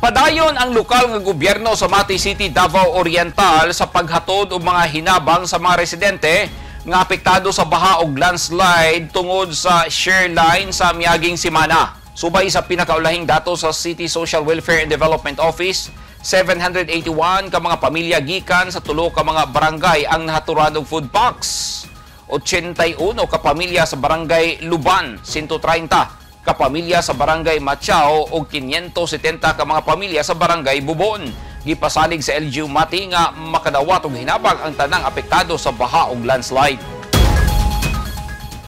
Padayon ang lokal nga gobyerno sa Mati City, Davao Oriental sa paghatod og mga hinabang sa mga residente nga apektado sa baha og landslide tungod sa shear line sa miaging semana. Subay sa pinakaulahing dato sa City Social Welfare and Development Office, 781 ka mga pamilya gikan sa tulo ka mga barangay ang nahaturan og food packs. 81 ka pamilya sa barangay Luban, 130 kapamilya sa barangay Machao o 570 ka mga pamilya sa barangay Bubon. Gipasalig sa LGU Mati nga makadawat og hinabang ang tanang apektado sa baha ug landslide.